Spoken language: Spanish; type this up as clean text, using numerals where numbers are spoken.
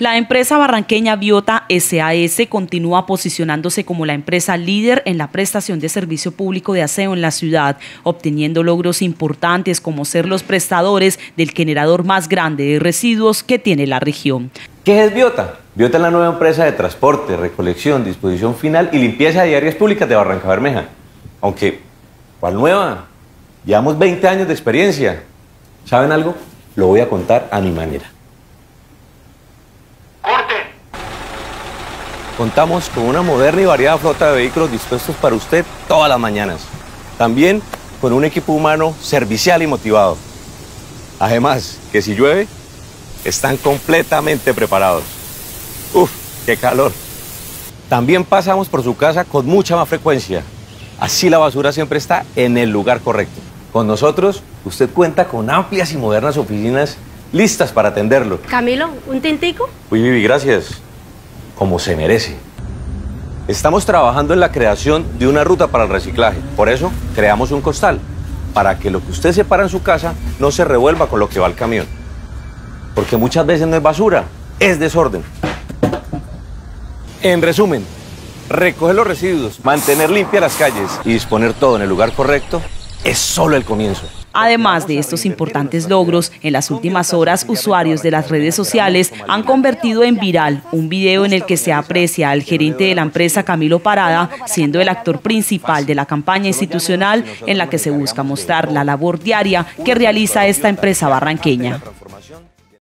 La empresa barranqueña Biota SAS continúa posicionándose como la empresa líder en la prestación de servicio público de aseo en la ciudad, obteniendo logros importantes como ser los prestadores del generador más grande de residuos que tiene la región. ¿Qué es Biota? Biota es la nueva empresa de transporte, recolección, disposición final y limpieza de áreas públicas de Barrancabermeja. Aunque, ¿cuál nueva? Llevamos 20 años de experiencia. ¿Saben algo? Lo voy a contar a mi manera. Contamos con una moderna y variada flota de vehículos dispuestos para usted todas las mañanas. También con un equipo humano servicial y motivado. Además, que si llueve, están completamente preparados. ¡Uf! ¡Qué calor! También pasamos por su casa con mucha más frecuencia. Así la basura siempre está en el lugar correcto. Con nosotros, usted cuenta con amplias y modernas oficinas listas para atenderlo. Camilo, ¿un tintico? Uy, Vivi, gracias. Como se merece. Estamos trabajando en la creación de una ruta para el reciclaje. Por eso, creamos un costal, para que lo que usted separa en su casa no se revuelva con lo que va al camión. Porque muchas veces no es basura, es desorden. En resumen, recoger los residuos, mantener limpias las calles y disponer todo en el lugar correcto es solo el comienzo. Además de estos importantes logros, en las últimas horas usuarios de las redes sociales han convertido en viral un video en el que se aprecia al gerente de la empresa, Camilo Parada, siendo el actor principal de la campaña institucional en la que se busca mostrar la labor diaria que realiza esta empresa barranqueña.